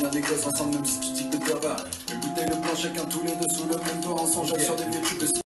devient négoce ensemble, même si tu dis que t'es pas. Le bouteille, le blanc, chacun tous les deux sous le même toit. Ensemble, j'aille sur des vieux tubes de